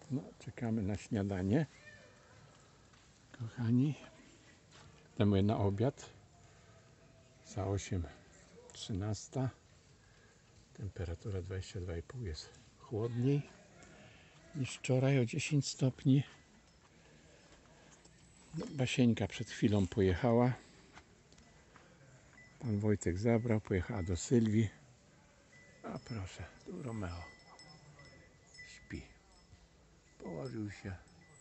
No, czekamy na śniadanie, kochani. Idziemy na obiad. Za 8:13. Temperatura 22,5, jest chłodniej niż wczoraj o 10 stopni. Basieńka przed chwilą pojechała. Pan Wojtek zabrał, pojechała do Sylwii. A proszę, tu Romeo śpi. Położył się.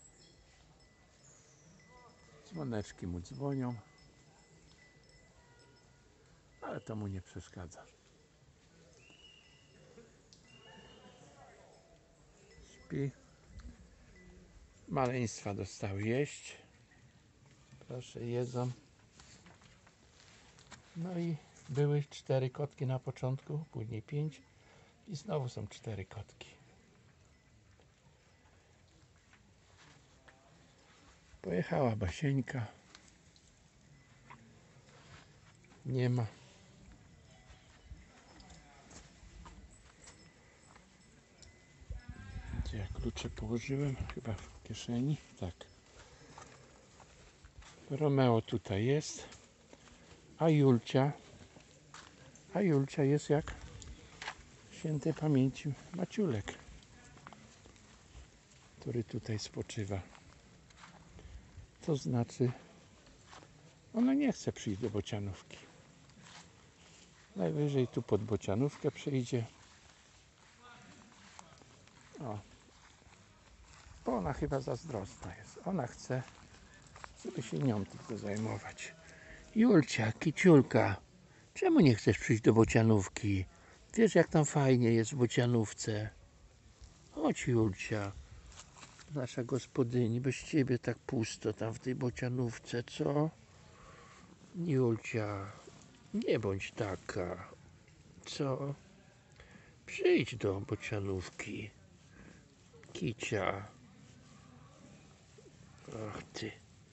Dzwoneczki mu dzwonią, ale to mu nie przeszkadza. Śpi. Maleństwa dostały jeść. Proszę, jedzą. No i były 4 kotki na początku, później 5 i znowu są 4 kotki. Pojechała Basieńka. Nie ma. Gdzie ja klucze położyłem? Chyba w kieszeni. Tak. Romeo tutaj jest. A Julcia jest jak świętej pamięci Maciulek, który tutaj spoczywa. To znaczy, ona nie chce przyjść do Bocianówki. Najwyżej tu pod Bocianówkę przyjdzie. O. Bo ona chyba zazdrosna jest. Ona chce, żeby się nią tylko zajmować. Julcia, kiciulka, czemu nie chcesz przyjść do Bocianówki? Wiesz, jak tam fajnie jest w Bocianówce. Chodź, Julcia, nasza gospodyni, bez ciebie tak pusto tam w tej Bocianówce, co? Julcia, nie bądź taka, co? Przyjdź do Bocianówki, kicia. Ach ty.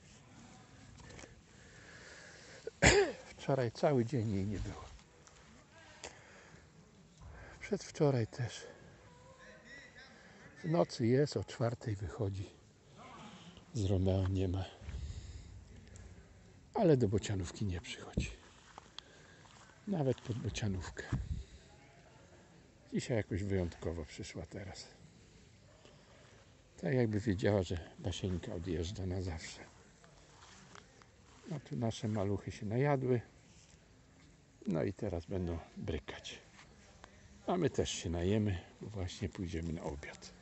Wczoraj cały dzień jej nie było. Przedwczoraj też. W nocy jest, o 4:00 wychodzi. Z Romeo nie ma. Ale do Bocianówki nie przychodzi. Nawet pod Bocianówkę. Dzisiaj jakoś wyjątkowo przyszła teraz. Tak jakby wiedziała, że Basieńka odjeżdża na zawsze. No tu nasze maluchy się najadły. No i teraz będą brykać. A my też się najemy, bo właśnie pójdziemy na obiad.